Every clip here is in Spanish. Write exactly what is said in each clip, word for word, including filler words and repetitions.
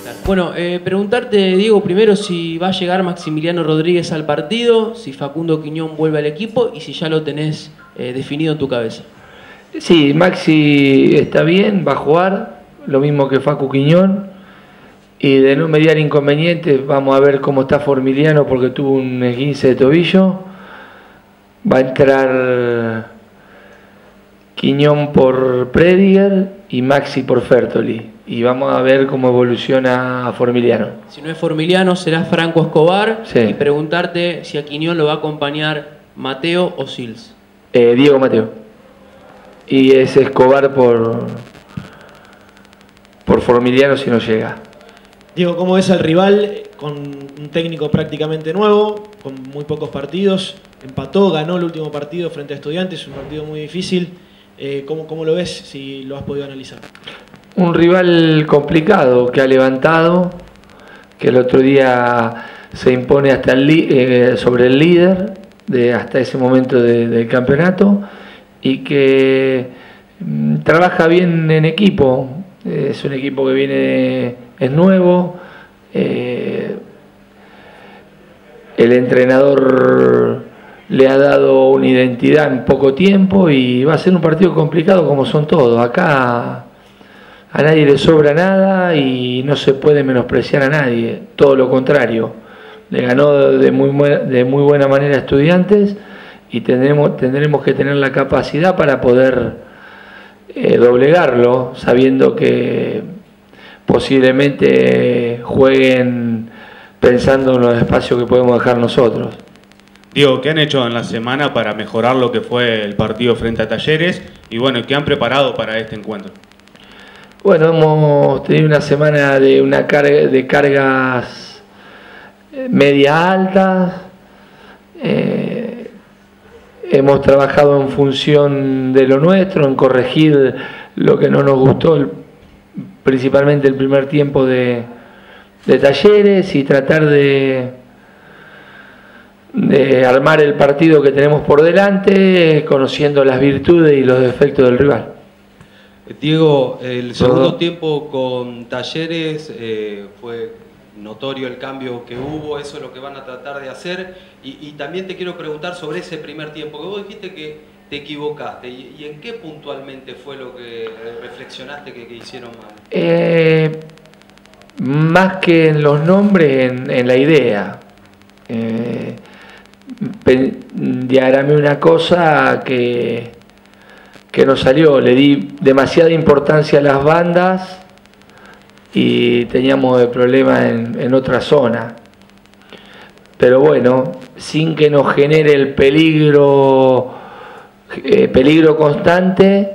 Bueno, eh, preguntarte, Diego, primero si va a llegar Maximiliano Rodríguez al partido, si Facundo Quiñón vuelve al equipo y si ya lo tenés eh, definido en tu cabeza. Sí, Maxi está bien, va a jugar, lo mismo que Facu Quiñón, y de no mediar inconvenientes vamos a ver cómo está Formiliano porque tuvo un esguince de tobillo. Va a entrar Quiñón por Prediger y Maxi por Fertoli. Y vamos a ver cómo evoluciona Formiliano. Si no es Formiliano, será Franco Escobar. Sí. Y preguntarte si a Quiñón lo va a acompañar Mateo o Sils. Eh, Diego Mateo. Y es Escobar por, por Formiliano si no llega. Diego, ¿cómo ves al rival con un técnico prácticamente nuevo, con muy pocos partidos? Empató, ganó el último partido frente a Estudiantes, un partido muy difícil. Eh, ¿cómo, ¿Cómo lo ves, si lo has podido analizar? Un rival complicado que ha levantado, que el otro día se impone hasta el eh, sobre el líder de hasta ese momento de, del campeonato y que mm, trabaja bien en equipo. Eh, es un equipo que viene, es nuevo. Eh, el entrenador le ha dado una identidad en poco tiempo y va a ser un partido complicado como son todos. Acá a nadie le sobra nada y no se puede menospreciar a nadie, todo lo contrario. Le ganó de muy, de muy buena manera a Estudiantes y tendremos, tendremos que tener la capacidad para poder eh, doblegarlo, sabiendo que posiblemente jueguen pensando en los espacios que podemos dejar nosotros. Diego, ¿qué han hecho en la semana para mejorar lo que fue el partido frente a Talleres? Y bueno, ¿qué han preparado para este encuentro? Bueno, hemos tenido una semana de una carga de cargas media altas. Eh, hemos trabajado en función de lo nuestro, en corregir lo que no nos gustó, el, principalmente el primer tiempo de, de Talleres, y tratar de, de armar el partido que tenemos por delante, conociendo las virtudes y los defectos del rival. Diego, el segundo tiempo con Talleres eh, fue notorio el cambio que hubo, eso es lo que van a tratar de hacer. Y, y también te quiero preguntar sobre ese primer tiempo, que vos dijiste que te equivocaste. ¿Y, y en qué puntualmente fue lo que reflexionaste que, que hicieron mal? Eh, más que en los nombres, en, en la idea. Eh, diagramé una cosa que... que no salió, le di demasiada importancia a las bandas y teníamos el problema en, en otra zona. Pero bueno, sin que nos genere el peligro, eh, peligro constante,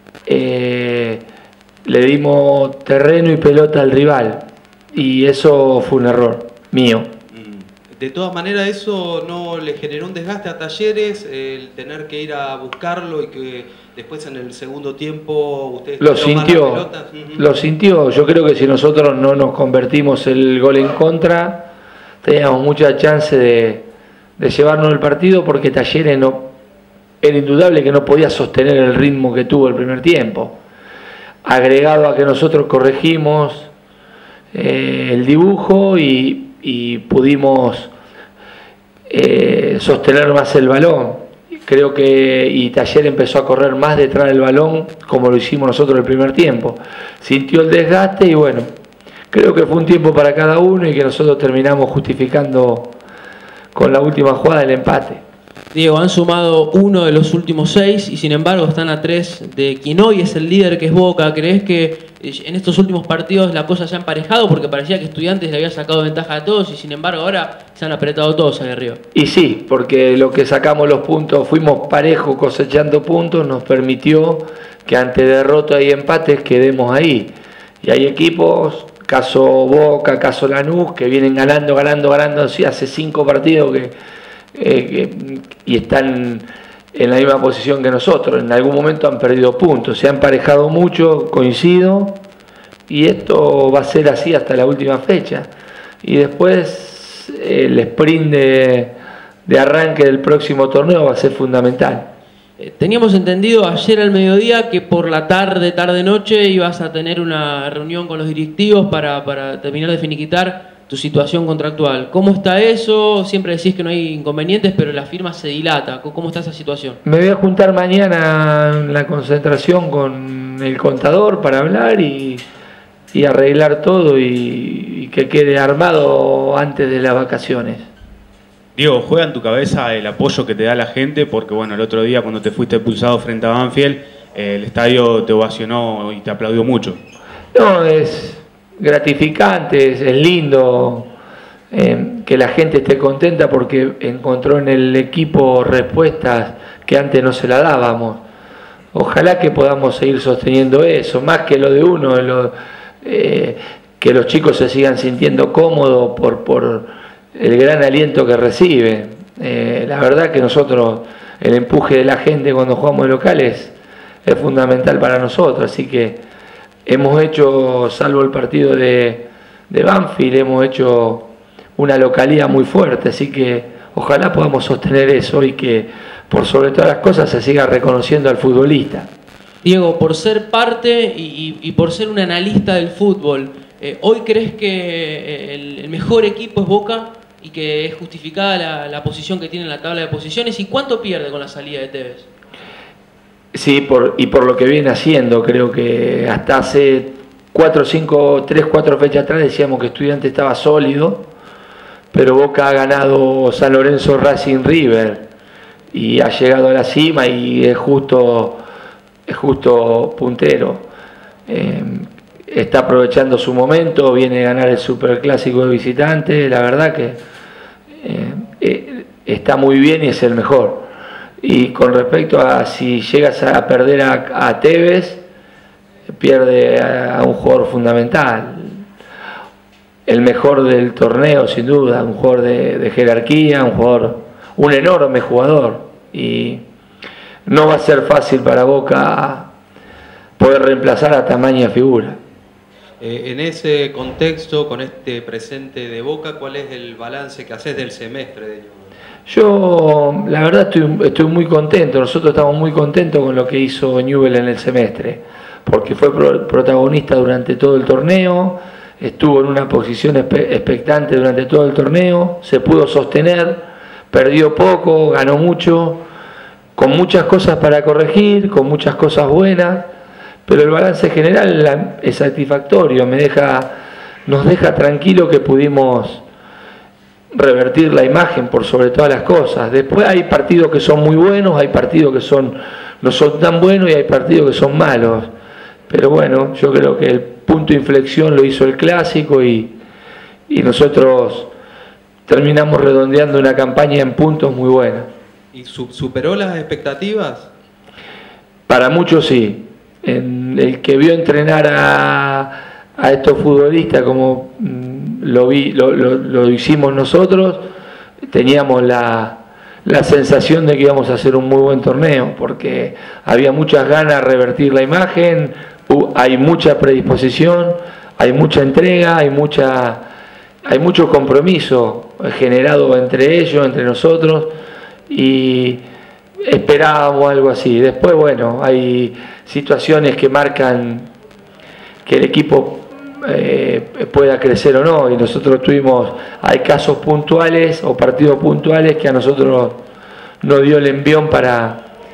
eh, le dimos terreno y pelota al rival y eso fue un error mío. De todas maneras, ¿eso no le generó un desgaste a Talleres, el tener que ir a buscarlo y que después en el segundo tiempo ustedes lo sintió, la pelota? Uh-huh. Lo sintió. Yo creo que si nosotros no nos convertimos el gol en contra, teníamos mucha chance de, de llevarnos el partido, porque Talleres no, era indudable que no podía sostener el ritmo que tuvo el primer tiempo. Agregado a que nosotros corregimos eh, el dibujo y y pudimos eh, sostener más el balón. Creo que y Talleres empezó a correr más detrás del balón, como lo hicimos nosotros el primer tiempo. Sintió el desgaste y bueno, creo que fue un tiempo para cada uno y que nosotros terminamos justificando con la última jugada del empate. Diego, han sumado uno de los últimos seis y sin embargo están a tres de quien hoy es el líder, que es Boca. ¿Crees que en estos últimos partidos la cosa se ha emparejado? Porque parecía que Estudiantes le había sacado ventaja a todos y sin embargo ahora se han apretado todos ahí arriba. Y sí, porque lo que sacamos los puntos, fuimos parejos cosechando puntos, nos permitió que ante derrota y empates quedemos ahí. Y hay equipos, caso Boca, caso Lanús, que vienen ganando, ganando, ganando, así hace cinco partidos que... Eh, que, y están en la misma posición que nosotros. En algún momento han perdido puntos, se han emparejado mucho, coincido, y esto va a ser así hasta la última fecha. Y después el sprint de, de arranque del próximo torneo va a ser fundamental. Eh, teníamos entendido ayer al mediodía que por la tarde, tarde-noche, ibas a tener una reunión con los directivos para, para terminar de finiquitar tu situación contractual. ¿Cómo está eso? Siempre decís que no hay inconvenientes, pero la firma se dilata. ¿Cómo está esa situación? Me voy a juntar mañana en la concentración con el contador para hablar y, y arreglar todo y, y que quede armado antes de las vacaciones. Diego, ¿juega en tu cabeza el apoyo que te da la gente? Porque bueno, el otro día cuando te fuiste expulsado frente a Banfield, eh, el estadio te ovacionó y te aplaudió mucho. No, es gratificante, es, es lindo eh, que la gente esté contenta porque encontró en el equipo respuestas que antes no se la dábamos. Ojalá que podamos seguir sosteniendo eso, más que lo de uno, lo, eh, que los chicos se sigan sintiendo cómodos por... por el gran aliento que recibe. Eh, la verdad que nosotros, el empuje de la gente cuando jugamos de locales es fundamental para nosotros, así que hemos hecho, salvo el partido de, de Banfield, hemos hecho una localidad muy fuerte, así que ojalá podamos sostener eso y que por sobre todas las cosas se siga reconociendo al futbolista. Diego, por ser parte y, y, y por ser un analista del fútbol, eh, ¿hoy crees que el, el mejor equipo es Boca y que es justificada la, la posición que tiene en la tabla de posiciones? ¿Y cuánto pierde con la salida de Tevez? Sí, por, y por lo que viene haciendo, creo que hasta hace cuatro, cinco, tres, cuatro fechas atrás decíamos que Estudiante estaba sólido, pero Boca ha ganado San Lorenzo, Racing, River y ha llegado a la cima y es justo, es justo puntero. Eh, está aprovechando su momento, viene a ganar el Superclásico de visitante, la verdad que eh, eh, está muy bien y es el mejor. Y con respecto a si llegas a perder a, a Tevez, pierde a, a un jugador fundamental, el mejor del torneo sin duda, un jugador de, de jerarquía, un jugador, un enorme jugador, y no va a ser fácil para Boca poder reemplazar a tamaña figura. Eh, en ese contexto, con este presente de Boca, ¿cuál es el balance que haces del semestre de Newell? Yo, la verdad, estoy, estoy muy contento. Nosotros estamos muy contentos con lo que hizo Newell en el semestre, porque fue pro, protagonista durante todo el torneo, estuvo en una posición espe, expectante durante todo el torneo, se pudo sostener, perdió poco, ganó mucho, con muchas cosas para corregir, con muchas cosas buenas. Pero el balance general es satisfactorio, me deja, nos deja tranquilo que pudimos revertir la imagen por sobre todas las cosas. Después hay partidos que son muy buenos, hay partidos que son, no son tan buenos y hay partidos que son malos. Pero bueno, yo creo que el punto de inflexión lo hizo el Clásico y, y nosotros terminamos redondeando una campaña en puntos muy buena. ¿Y superó las expectativas? Para muchos sí. En el que vio entrenar a, a estos futbolistas como mm, lo, vi, lo, lo, lo hicimos nosotros, teníamos la, la sensación de que íbamos a hacer un muy buen torneo, porque había muchas ganas de revertir la imagen, hay mucha predisposición, hay mucha entrega, hay, mucha, hay mucho compromiso generado entre ellos, entre nosotros, y esperábamos algo así. Después, bueno, hay situaciones que marcan que el equipo eh, pueda crecer o no, y nosotros tuvimos, hay casos puntuales o partidos puntuales que a nosotros nos dio el envión para,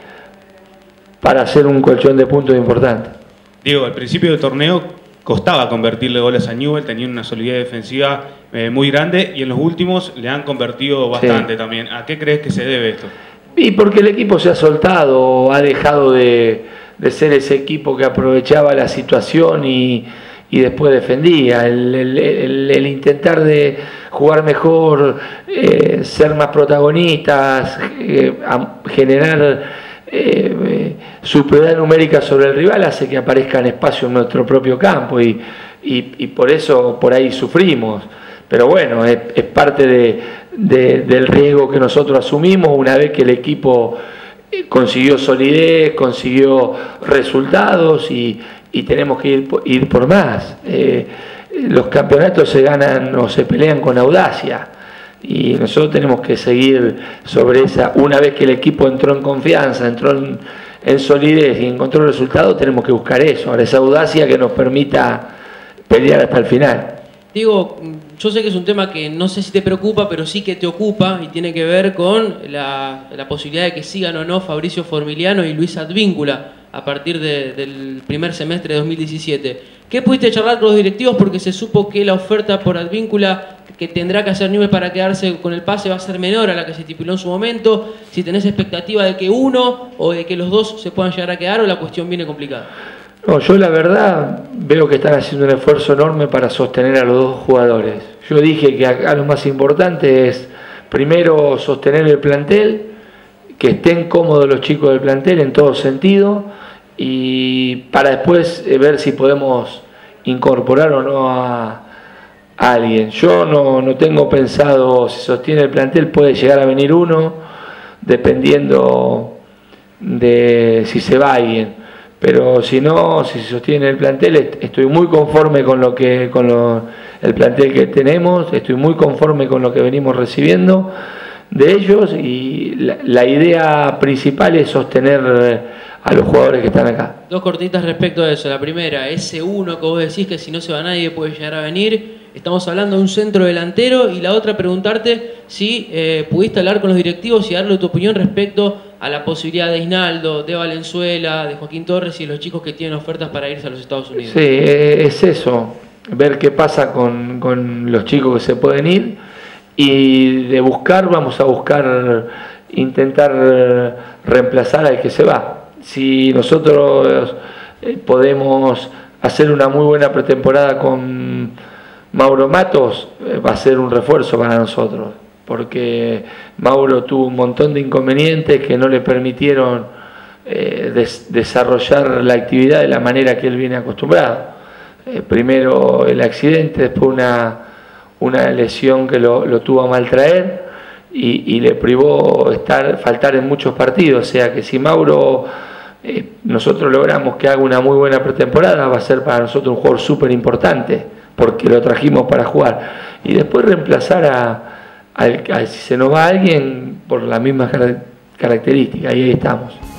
para hacer un colchón de puntos importante. Diego, al principio del torneo costaba convertirle goles a Newell, tenían una solidez defensiva eh, muy grande y en los últimos le han convertido bastante sí. También. ¿A qué crees que se debe esto? Y porque el equipo se ha soltado, ha dejado de, de ser ese equipo que aprovechaba la situación y, y después defendía. El, el, el, el intentar de jugar mejor, eh, ser más protagonistas, eh, generar eh, superioridad numérica sobre el rival hace que aparezcan espacios en nuestro propio campo y, y, y por eso por ahí sufrimos. Pero bueno, es, es parte de, de, del riesgo que nosotros asumimos una vez que el equipo consiguió solidez, consiguió resultados y, y tenemos que ir, ir por más. Eh, los campeonatos se ganan o se pelean con audacia y nosotros tenemos que seguir sobre esa. Una vez que el equipo entró en confianza, entró en, en solidez y encontró resultados, tenemos que buscar eso, ahora esa audacia que nos permita pelear hasta el final. Diego, yo sé que es un tema que no sé si te preocupa, pero sí que te ocupa y tiene que ver con la, la posibilidad de que sigan o no Fabricio Formiliano y Luis Advíncula a partir de, del primer semestre de dos mil diecisiete. ¿Qué pudiste charlar con los directivos? Porque se supo que la oferta por Advíncula que tendrá que hacer Newell's para quedarse con el pase va a ser menor a la que se estipuló en su momento. Si tenés expectativa de que uno o de que los dos se puedan llegar a quedar, o la cuestión viene complicada. No, yo la verdad veo que están haciendo un esfuerzo enorme para sostener a los dos jugadores. Yo dije que acá lo más importante es primero sostener el plantel, que estén cómodos los chicos del plantel en todo sentido, y para después ver si podemos incorporar o no a, a alguien. Yo no, no tengo pensado, si sostiene el plantel puede llegar a venir uno, dependiendo de si se va alguien. Pero si no, si se sostiene el plantel, estoy muy conforme con lo que con lo, el plantel que tenemos, estoy muy conforme con lo que venimos recibiendo de ellos, y la, la idea principal es sostener a los jugadores que están acá. Dos cortitas respecto a eso. La primera, ese uno que vos decís que si no se va nadie puede llegar a venir. Estamos hablando de un centro delantero. Y la otra, preguntarte si eh, pudiste hablar con los directivos y darle tu opinión respecto a la posibilidad de Isnaldo, de Valenzuela, de Joaquín Torres y los chicos que tienen ofertas para irse a los Estados Unidos. Sí, es eso, ver qué pasa con, con los chicos que se pueden ir, y de buscar, vamos a buscar, intentar reemplazar al que se va. Si nosotros podemos hacer una muy buena pretemporada con Mauro Matos, va a ser un refuerzo para nosotros, porque Mauro tuvo un montón de inconvenientes que no le permitieron eh, des desarrollar la actividad de la manera que él viene acostumbrado. Eh, primero el accidente, después una, una lesión que lo, lo tuvo a maltraer y, y le privó estar, faltar en muchos partidos. O sea que si Mauro, eh, nosotros logramos que haga una muy buena pretemporada, va a ser para nosotros un jugador súper importante, porque lo trajimos para jugar. Y después reemplazar a Al, a, si se nos va alguien por las mismas características, y ahí estamos.